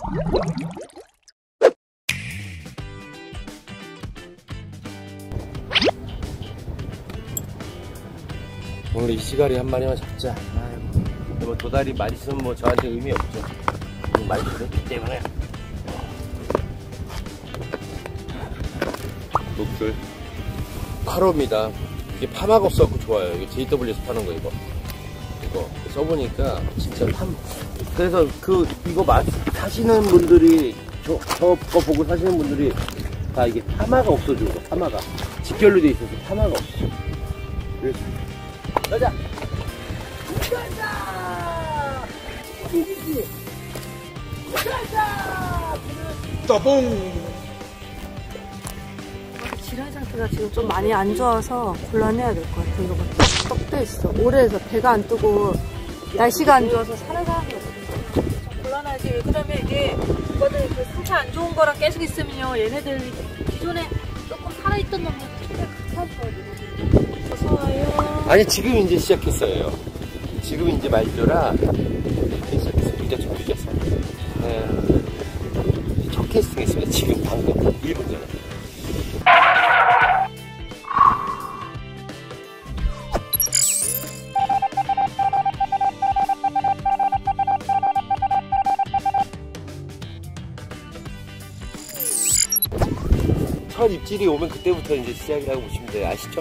오늘 이 시가리 한 마리만 잡자. 아이고. 뭐 도다리 많이 있으면 뭐 저한테 의미 없죠. 많이 들었기 때문에. 녹슬 8호입니다. 이게 파마가 없어갖고 좋아요. 이게 JW에서 파는 거 이거 써보니까 진짜 그래서 이거 사시는 분들이 저거 보고 사시는 분들이 다 이게 파마가 없어지고 파마가 직결로 돼 있어서 파마가 없어. 그래서 가자! 가자! 가자! 따봉! 지랄 상태가 지금 좀 많이 안 좋아서 곤란해야 될 것 같아. 이거 봐. 떡 떠 있어. 올해에서 배가 안 뜨고 날씨가 안 좋아서 사는 사람이 없거든. 좀 곤란하지. 왜 그러면 이게 오빠들 그 상태 안 좋은 거랑 계속 있으면요. 얘네들 기존에 조금 살아있던 놈들 같이 하셔가지고. 어서와요. 아니 지금 이제 시작했어요. 지금 이제 말조라 시작했어. 늦었어. 첫 캐스팅 했어요. 지금 방금 1분 전에. 첫 입질이 오면 그때부터 이제 시작이라고 보시면 돼요. 아시죠?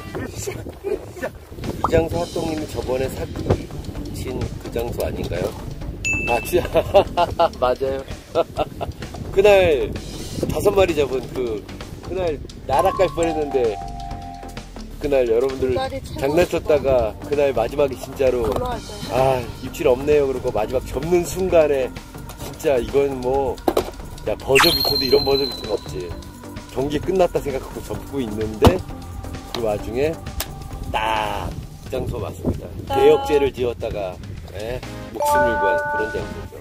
이장수 핫동님이 저번에 사기친 그 장소 아닌가요? 아, 진짜. 맞아요. 그날 5마리 잡은 그날 나락갈 뻔했는데 그날 여러분들 장난쳤다가 그날 마지막에 진짜로 입질 없네요 그러고 마지막 접는 순간에 진짜 이건 뭐 야 버저비터도 이런 버저비터는 없지. 경기 끝났다 생각하고 접고 있는데 그 와중에 딱 그 장소 맞습니다. 대역죄를 지었다가 목숨 잃고 한 그런 장소죠.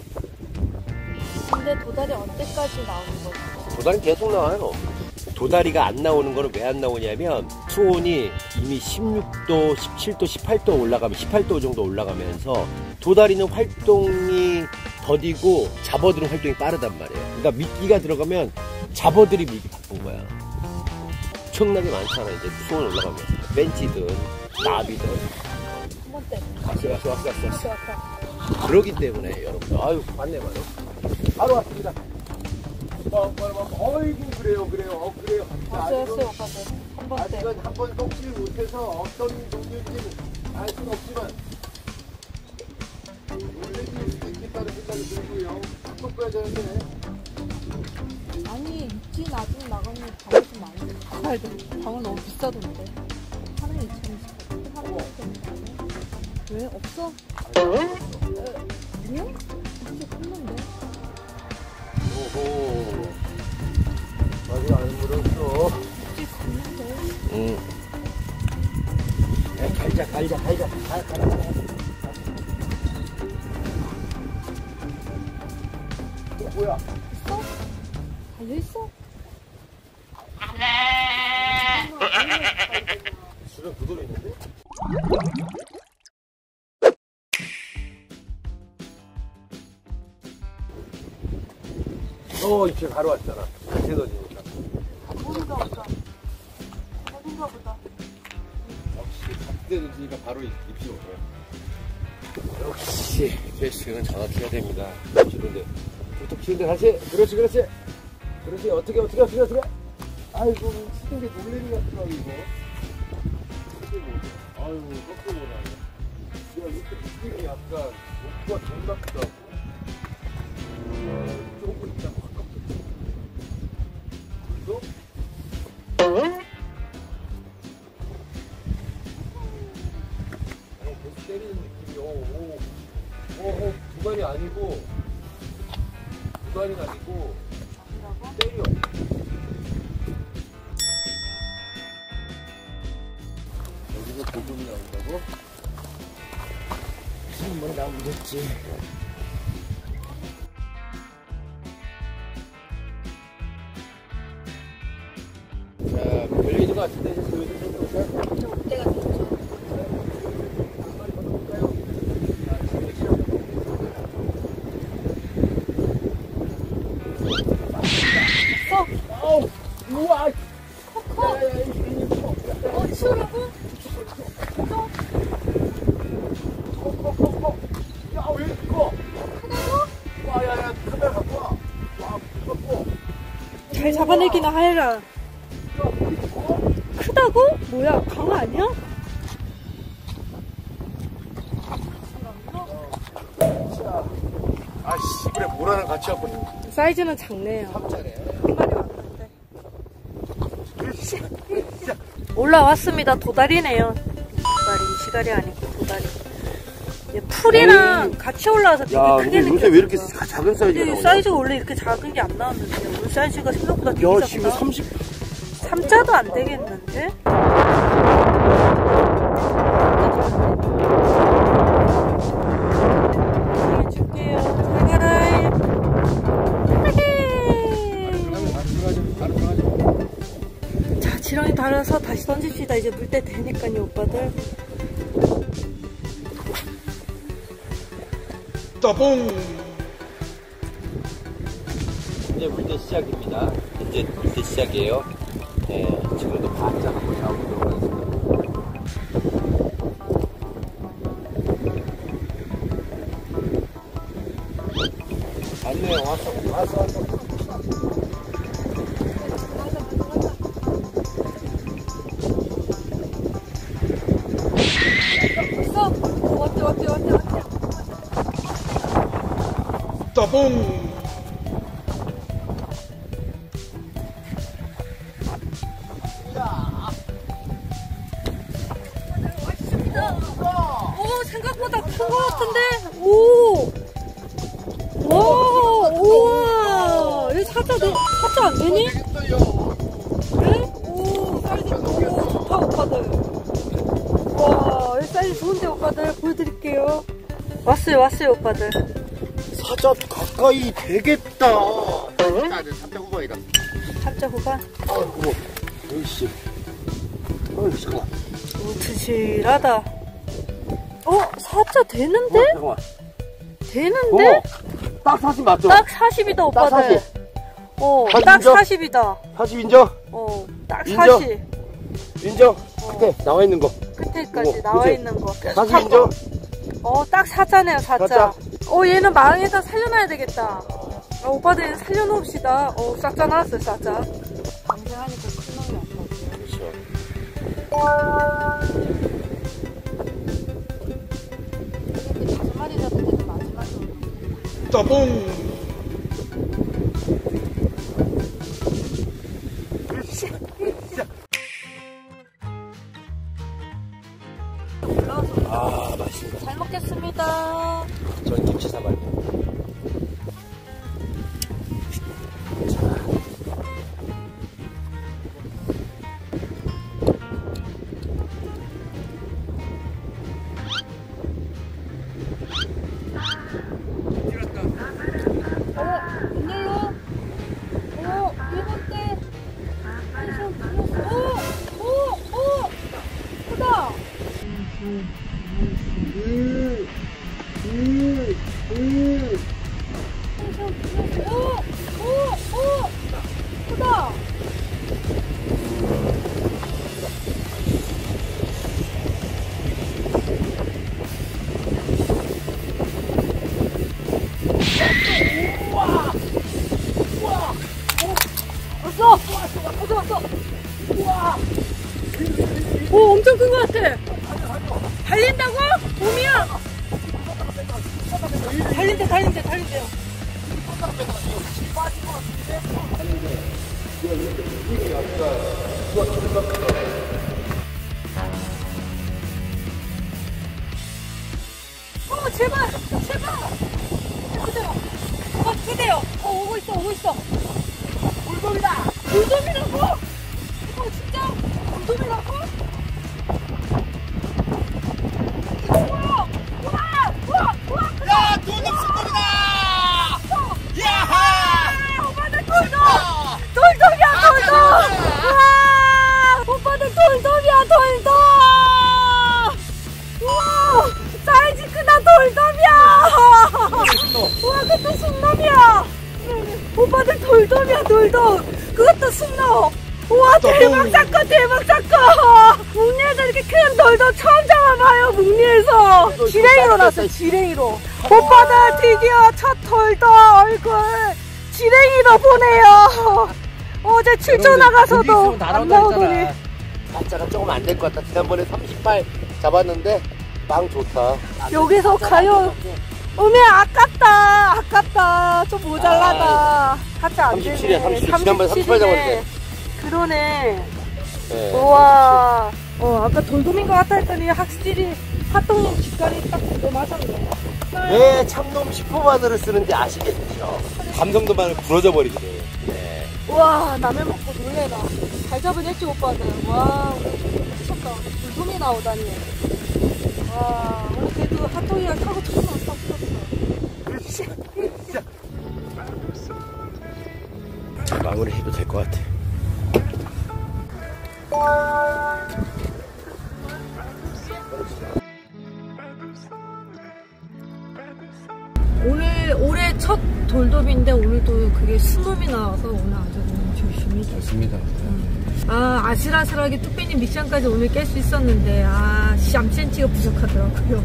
근데 도다리 언제까지 나오는 거지? 도다리 계속 나와요. 도다리가 안 나오는 거는 왜 안 나오냐면 수온이 이미 16도, 17도, 18도 올라가면 18도 정도 올라가면서 도다리는 활동이 더디고 잡어들은 활동이 빠르단 말이에요. 그러니까 미끼가 들어가면 잡어들이 밀기 바쁜 거야. 엄청나게 많잖아. 이제 수온 올라가면 벤치든 나비든 한번 때. 왔어. 그러기 때문에 여러분 아유 맞네. 바로 왔습니다. 어이구 그래요. 왔어요. 한번 때. 아직은 한번 속지 못해서 어떤 종류인지는 알 수는 없지만 놀래기 수도 있겠다는 생각이 들고요. 속 꺼야 되는데. 아니 입지 나중 나가면 방을 좀 많이 가야 돼. 방은 너무 비싸던데. 하나에 2,000원씩 하나에 2,000원씩. 왜? 없어? 아니요? 이제 끝난데. 오호. 아직 안 물었어. 이제 끝난데. 응. 갈자. 가라. 뭐야? 있어? 달려있어? 주변 구도로 있는데? 입질 바로 왔잖아. 같이 넣어지니까. 모른가 보다. 역시 잡대 넣어지니까 바로 입질 오고요. 역시 캐스팅은 정확히 해야 됩니다. 치는데 툭툭 치는데 다시. 그렇지. 어떻게. 아이고 치는 게 놀래미 같더라고 이거. 아유 꺾여 보네. 그냥 이렇게 느낌이 약간 목과 정 같기도 하고. 조금 있다 확 꺾여. 그래서 계속 때리는 느낌이. 두 발이 아니고 때려. 여기서 고정이 나온다고? 한번 나오면 됐지. 자, 걸려있는 것 같은데 이제 조용히 좀 볼까요? 좀 어때가 좋죠? 잘 잡아내기나 해라. 크다고? 뭐야, 강어 아니야? 아씨, 그래, 모라랑 같이 왔거든. 사이즈는 작네요. 한 마리 왔는데. 올라왔습니다. 도다리네요. 시다리 아니고 도다리. 풀이랑 같이 올라와서 되게 야, 크게 근데 요새 왜 이렇게 작은 사이즈가 나오냐? 사이즈가 원래 이렇게 작은 게 안 나왔는데 오늘 사이즈가 생각보다 되게 작다. 야, 지금 30. 3자도 안 되겠는데? 줄게요. 잘 가라. 자, 지렁이 달아서 다시 던집시다. 이제 물때 되니까요, 오빠들. 따봉! 이제 물때 시작입니다. 이제 물때 시작이에요. 네, 지금도 바짝 한번 잡아보도록 하겠습니다. 안네, 왔어. 왔지. 따봉! 오, 생각보다 큰 것 같은데? 오! 와, 우와! 얘 사자 안 되니? 네? 오, 사이즈 너무 좋다, 오빠들. 와, 얘 사이즈 좋은데, 오빠들. 보여드릴게요. 왔어요, 오빠들. 사자 가까이 되겠다. 사자 후방이다. 사자 후반? 아이고, 어이씨. 잠깐만. 오, 드실하다. 사자 되는데? 잠깐만. 되는데? 딱 40 맞죠? 딱 40이다, 오빠들. 딱 40. 딱 인정? 40이다. 40 인정? 딱 인정? 40. 인정? 끝에 나와 있는 거. 끝에까지 이거, 나와 그치? 있는 거. 40 인정? 딱 사자네요, 사자. 사자. 얘는 망에다 살려놔야 되겠다. 오빠들 살려놓읍시다. 싹자 나왔어요, 싹자. 방생하니까 큰 놈이 안 나오죠. 그렇죠. 다섯 마리 잡는데 마지막으로. 따봉! 아, 맛있습니다. 잘 먹겠습니다. 전 김치 사발요. 웬일로? 일본 때. 크다. 크다. 왔어. 오, 엄청 큰 것 같아. 달린다고? 봄이야. 달린대요. 제발. 그대요. 오고 있어. 돌돔이라고? 진짜? 돌돔이라고? 우와! 야, 돌돔 승급이다! 야하! 오빠들 돌돔이야, 돌돔! 우와! 오빠들 돌돔이야, 돌돔! 우와! 사이즈 크다, 돌돔이야! 우와, 그것도 숙놈이야! 오빠들 돌돔이야, 돌돔! 그것도 숙놈! 우와, 대박 사건! 묵리에서 이렇게 큰 돌돔 처음 잡아봐요, 묵리에서! 지렁이로 났어요, 지렁이로. 오빠들 드디어 첫 돌돔 얼굴 지렁이로 보네요. 어제 출조 나가서도 다 안 나오더니. 날짜가 조금 안 될 것 같다. 지난번에 38 잡았는데 빵 좋다. 여기서 가요. 어메 아깝다. 좀 모자라다. 같이 안 되네. 37이야 37. 지난번에 38 잡았는데. 그러네. 네, 우와. 아까 돌돔인 것 같아 했더니 확실히 핫도그 직관이 딱 그거 맞았네. 왜 참돔 10호 마늘을 쓰는지 아시겠죠? 감성도 마늘 부러져 버리거든. 네. 우와, 남의 먹고 놀래라. 잘 잡은 했지, 오빠는. 와, 미쳤다. 돌돔이 나오다니. 와, 오늘 그래도 핫도그가 타고 처음 왔어. 마무리해도 될 것 같아. 오늘 올해 첫 돌돔인데 오늘도 그게 수놈이 나와서 오늘 아주 너무 조심히 좋습니다. 아슬아슬하게 뚝배기 미션까지 오늘 깰 수 있었는데 쌈센치가 부족하더라고요.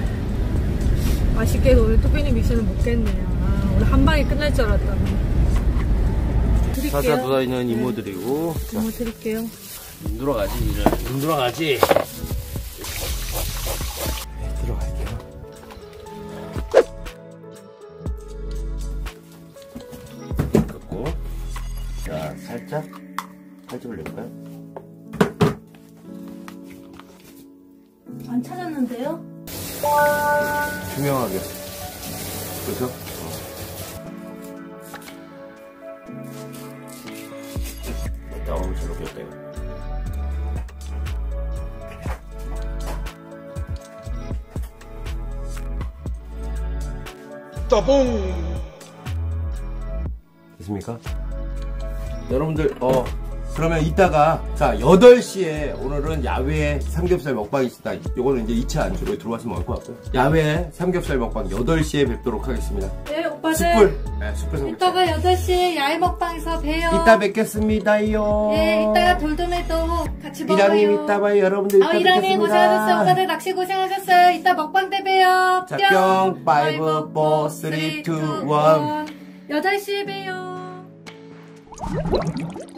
아쉽게도 오늘 뚝배기 미션을 못 깼네요. 오늘 한 방에 끝날 줄 알았더니. 드릴게요. 사자 묻어있는 이모들이고. 이모 드릴게요. 눈 들어가지. 눈 들어가지. 네, 들어갈게요. 긋고. 자, 살짝 올릴까요? 안 찾았는데요? 투명하게. 그죠? 너무 잘 녹였대요. 따봉. 됐습니까? 여러분들 그러면 이따가 자 8시에 오늘은 야외 삼겹살 먹방이 있다. 요거는 이제 2차 안주로 들어와서 먹을 것 같고요. 야외 삼겹살 먹방 8시에 뵙도록 하겠습니다. 네, 오빠들. 숯불 삼겹살. 이따가 8시에 야외 먹방에서 봬요. 이따 뵙겠습니다요. 네, 이따가 돌돔에도 같이 먹어요. 이랑님 이따 봐요. 여러분들 이따 이랑님 뵙겠습니다. 고생하셨어요. 오빠들 낚시 고생하셨어요. 이따 먹방 때 봬요. 자, 뿅. 5, 4, 3, 2, 1. 8시에 봬요.